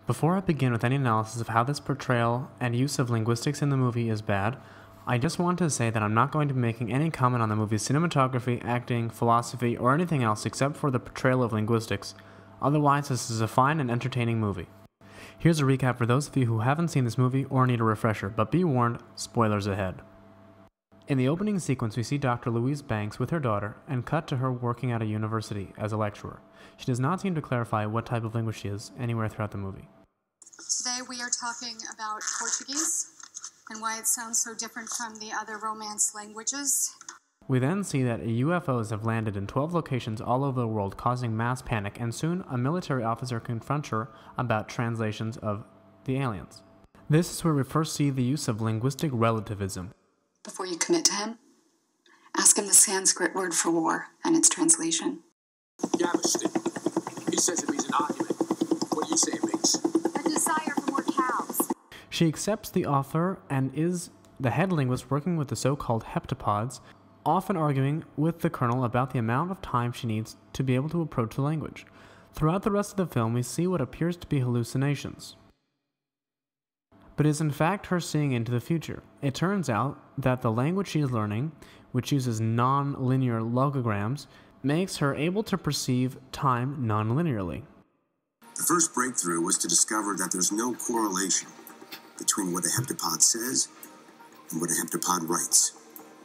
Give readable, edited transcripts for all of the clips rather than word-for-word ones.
Before I begin with any analysis of how this portrayal and use of linguistics in the movie is bad, I just want to say that I'm not going to be making any comment on the movie's cinematography, acting, philosophy, or anything else except for the portrayal of linguistics. Otherwise, this is a fine and entertaining movie. Here's a recap for those of you who haven't seen this movie or need a refresher, but be warned, spoilers ahead. In the opening sequence, we see Dr. Louise Banks with her daughter and cut to her working at a university as a lecturer. She does not seem to clarify what type of language she is anywhere throughout the movie. Today we are talking about Portuguese and why it sounds so different from the other Romance languages. We then see that UFOs have landed in 12 locations all over the world, causing mass panic, and soon a military officer confronts her about translations of the aliens. This is where we first see the use of linguistic relativism. Before you commit to him, ask him the Sanskrit word for war and its translation. Gaveston. He says it means an argument. What do you say it means? A desire for more cows. She accepts the offer and is the head linguist working with the so-called heptapods, often arguing with the colonel about the amount of time she needs to be able to approach the language. Throughout the rest of the film, we see what appears to be hallucinations, but is in fact her seeing into the future. It turns out that the language she is learning, which uses non-linear logograms, makes her able to perceive time non-linearly. The first breakthrough was to discover that there's no correlation between what a heptapod says and what a heptapod writes.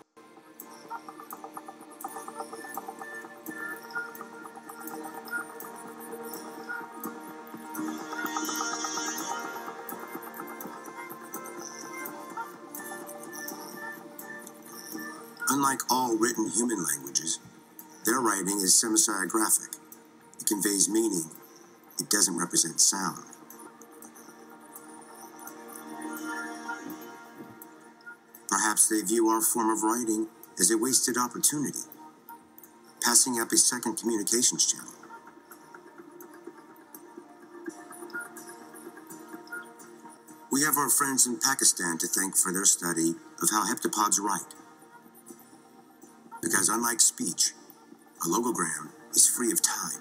Unlike all written human languages, their writing is semisiographic. It conveys meaning. It doesn't represent sound. Perhaps they view our form of writing as a wasted opportunity, passing up a second communications channel. We have our friends in Pakistan to thank for their study of how heptapods write. Because unlike speech, a logogram is free of time.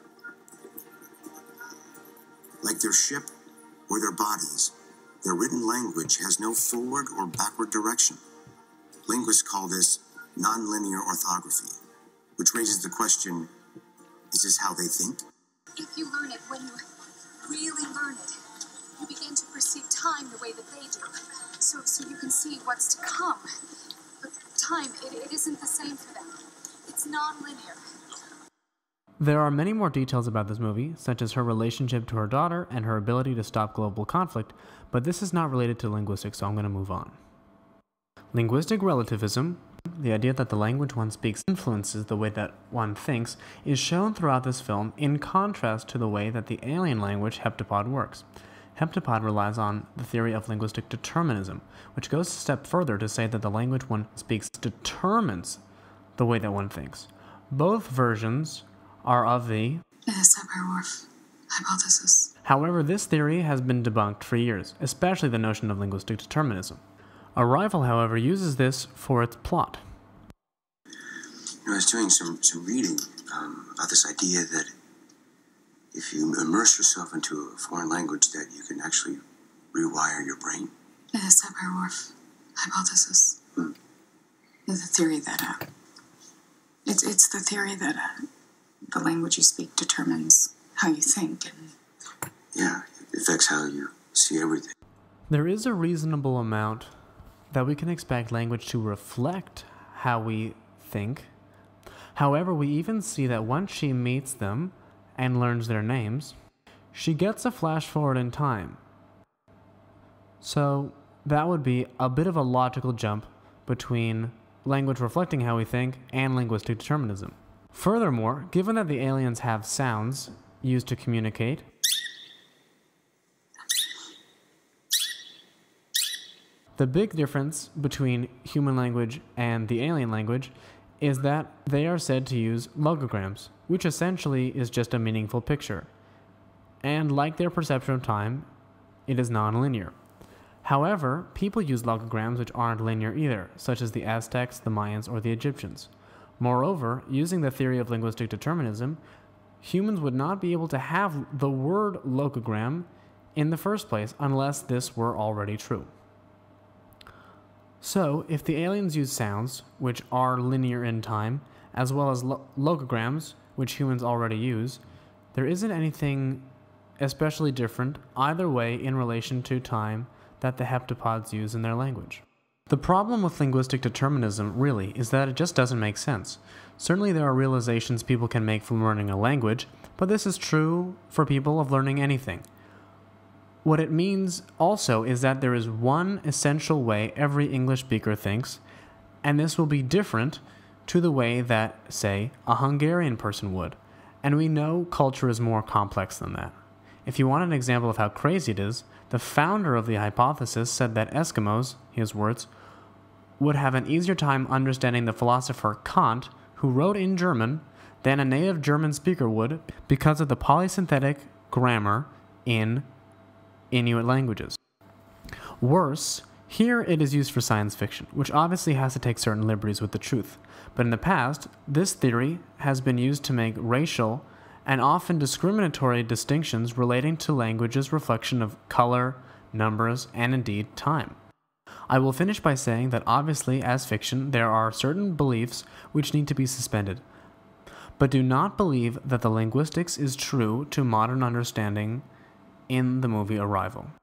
Like their ship or their bodies, their written language has no forward or backward direction. Linguists call this nonlinear orthography, which raises the question, is this how they think? If you learn it, when you really learn it, you begin to perceive time the way that they do. So you can see what's to come. But time, it isn't the same for them. It's non-linear. There are many more details about this movie, such as her relationship to her daughter and her ability to stop global conflict, but this is not related to linguistics, so I'm going to move on. Linguistic relativism, the idea that the language one speaks influences the way that one thinks, is shown throughout this film in contrast to the way that the alien language heptapod works. Heptapod relies on the theory of linguistic determinism, which goes a step further to say that the language one speaks determines the way that one thinks. Both versions are of the Sapir-Whorf hypothesis. However, this theory has been debunked for years, especially the notion of linguistic determinism. Arrival, however, uses this for its plot. I was doing some reading about this idea that if you immerse yourself into a foreign language, that you can actually rewire your brain. The Sapir-Whorf hypothesis. It's a theory that it's the theory that the language you speak determines how you think, and yeah, it affects how you see everything. There is a reasonable amount that we can expect language to reflect how we think. However, we even see that once she meets them and learns their names, she gets a flash forward in time. So that would be a bit of a logical jump between language reflecting how we think and linguistic determinism. Furthermore, given that the aliens have sounds used to communicate, the big difference between human language and the alien language is that they are said to use logograms, which essentially is just a meaningful picture. And like their perception of time, it is non-linear. However, people use logograms which aren't linear either, such as the Aztecs, the Mayans, or the Egyptians. Moreover, using the theory of linguistic determinism, humans would not be able to have the word logogram in the first place unless this were already true. So, if the aliens use sounds, which are linear in time, as well as logograms, which humans already use, there isn't anything especially different either way in relation to time that the heptapods use in their language. The problem with linguistic determinism, really, is that it just doesn't make sense. Certainly there are realizations people can make from learning a language, but this is true for people of learning anything. What it means also is that there is one essential way every English speaker thinks, and this will be different to the way that, say, a Hungarian person would. And we know culture is more complex than that. If you want an example of how crazy it is, the founder of the hypothesis said that Eskimos, his words, would have an easier time understanding the philosopher Kant, who wrote in German, than a native German speaker would because of the polysynthetic grammar in Inuit languages. Worse, here it is used for science fiction, which obviously has to take certain liberties with the truth. But in the past, this theory has been used to make racial and often discriminatory distinctions relating to language's reflection of color, numbers, and indeed time. I will finish by saying that obviously, as fiction, there are certain beliefs which need to be suspended. But do not believe that the linguistics is true to modern understanding in the movie Arrival.